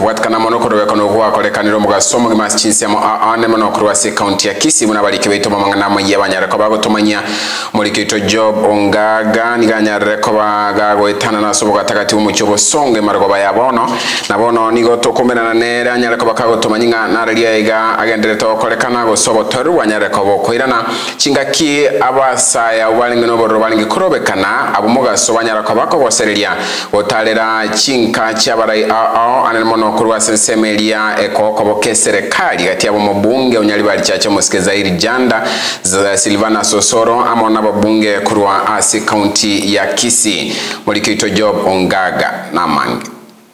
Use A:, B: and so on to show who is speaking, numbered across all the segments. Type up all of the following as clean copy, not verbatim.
A: kubatkana monokoro yakono kwa kolekaniro mugasomo gimasichinsi amo ane monokoro wa county ya Kisii muna balike beito mamangana maye banyareko bagotomanya mulikito job ongaga niganyareko bagago etana nasobo gatagati umucyobo songe margo yabono nabono nigo tokomena na nera anyareko bakagotomanyinga naralia iga agendere to kolekana go sobo toru wanyareko bokoirana chingaki abasaya ubalingino borro balingi kurobekana abumugaso banyareko bakoboserelia otalera chinka chabarai anel monokoro wa sensemelia ekokoboke serikali gati abo mubunge unyali bali chache musikeza Heightened Jhanda za Silvana Sosoro amona babunge kurwa asi county ya Kisii mulikito job ongaga na mange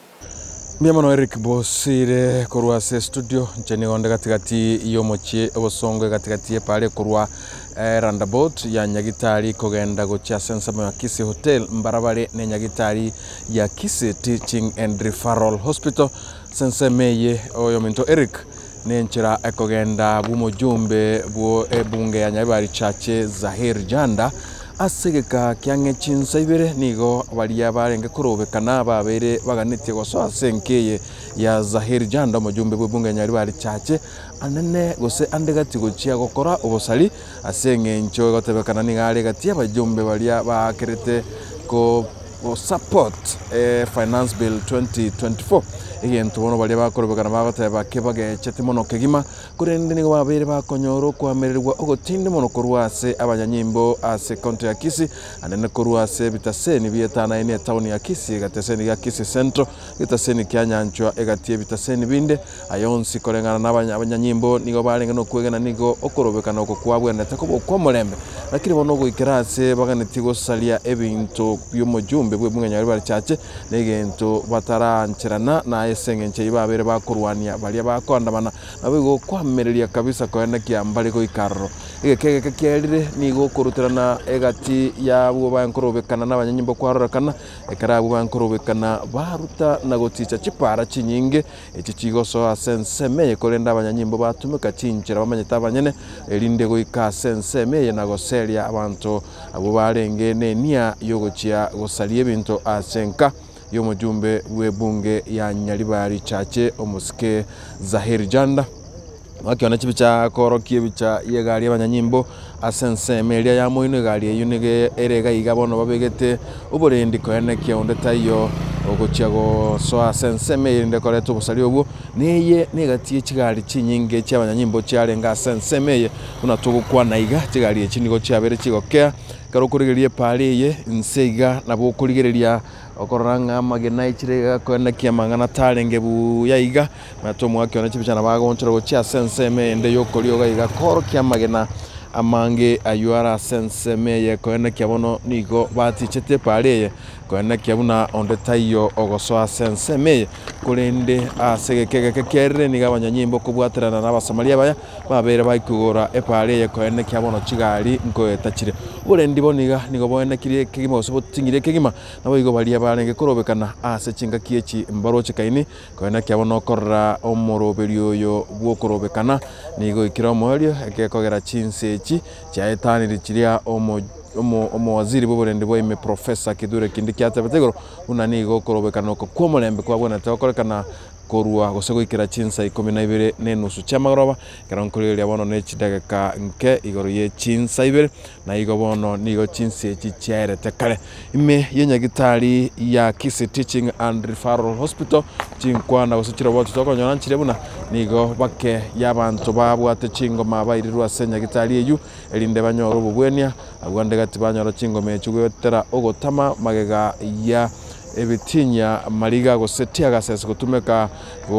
B: Miamano Eric Bosire kurwa se studio ncheni onde katikati yomochie obosongo katikati pale kurwa roundabout ya nyagitari kogenda gocha sensamo ya Kisii Hotel mbarabare ne nyagitari ya Kisii Teaching and Referral Hospital sensemeye oyo minto Eric nenchira ekogenda bumujumbe bwo ebunge ya nyabari chache za Heightened Jhanda asegeka kyange chinsaibere nigo balia barenge kurobekana babere baganitie goso senkeye ya Heightened Jhanda mujumbe bw'ebunge nyari bari chache anene gose andegati gochia gokora obosali asenge ncho gotebekana nigare gati abajumbe balia bakerete ko support finance bill 2024 igento bono balia bakorobekana bagoteba kebage chetimono kegima kurende nigo babere bakonyoro kwamererwa ogotinde mono korwase abanyanyimbo ase county ya Kisii anene korwase bitaseni bietana ine town ya Kisii gateseni ya Kisii Central bitaseni kyanyanchwa egatie bitaseni binde ayonsi korengana n'abanyanyimbo nigo barenge no kwegana nigo okorobekana okokwabwene takobo kwomorembe lakini bono goikerase baganetigo salia ebinto byomujumbe bw'ebunge nyari bari chache negento bataranchirana na esengenche ibabere bakurwania balia bakondamana nabigo kwamereria kabisa koenda kiambali ko ikarro igekeke kyerire nigo kurutirana egati ya bwo bankorobekana n'abanyanyimbo kwarorokana ekarabu bankorobekana baruta na goticha chipara chinyinge eki kigoso asenseme kolenda abanyanyimbo batumika chinchira bamanyeta abanyene erinde go ikasenseme na goseria abantu abo barenge nenia yogochia gosalie bintu asenka yomujumbe w'ebunge ya nyaribari chache omusike za Heightened Jhanda wakiona chibicha korokie bicha yegari abanyanyimbo asensemelia ya moino gari yunige erega igabono babegete uburendi koyaneke onde tayo ogochiago so asenseme inde koreto busali obwo neye negatie chigari chinyinge cy'abanyanyimbo cyarenga asenseme unatugukwa naiga chigari ekinigo cyabere kigokea karokurigerie paleye nseiga nabo kurigereria okoranga magena ichirega koyaneke mangana tarenge bu yaiga matomo wakiona chibichana bagonchero gochia senseme ende yokolio gaiga koro kya magena amange ayuara senseme ye koyaneke abono nigo batichete paleye koyaneke abuna onde tayo ogosoa senseme kurende asegekeke kerre niga abanyanyimbo kubwaterana n'abasamaria baya babere baikugora epaleye koyaneke abono chigari ngo etachire urendi boniga nigo boyanekire kegima osobotingire kegima nabo igo balia barenge kurobekana ase chinga kiechi mbaro chikaini koyaneke abono korra omoroberio yo bwo kurobekana nigo ikira omorio ekekogera chinsechi chaetaniri chiria omo waziri boborende boime professor Kidure Kindiki bategoro unanigo kurobekana ko kwomorembe kwabona takorekana korua gosego ikira chinsa 12 nenusu chamagoroba karankorere abono ne chidagaka nke igoro ye chinsa 2 na igo bono nigo chinse chicherete kare ime yenyagitari ya Kisii Teaching and Referral Hospital chinkwana gosuchira botu tokonyona nchire buna nigo bake yabantu babwate chingoma bairirwa senyagitari eyu elinde banyoro bubwenia agwande gati banyoro chingoma echugwetera ogotama magega ya ebitinya mariga gosetia gasese gutumeka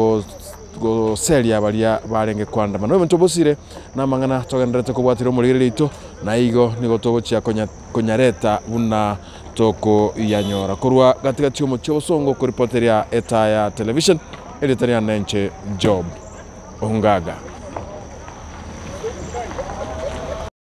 B: go seria balia barenge kwanda mano bintu bosire namangana togendrete kubwatira muri lito na igo nigo togochia konyareta buna toko yanyora kurwa gatika tiomo chobosongo ku reporteria etaya television editoria nenche job ongaga